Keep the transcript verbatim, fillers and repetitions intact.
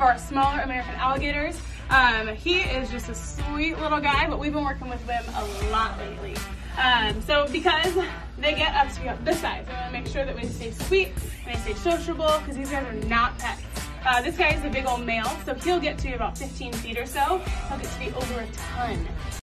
our smaller American alligators. Um, he is just a sweet little guy, but we've been working with them a lot lately. Um, so because they get up to this size, we want to make sure that we stay sweet and they stay sociable, because these guys are not pets. Uh, this guy is a big old male, so he'll get to about fifteen feet or so. He'll get to be over a ton.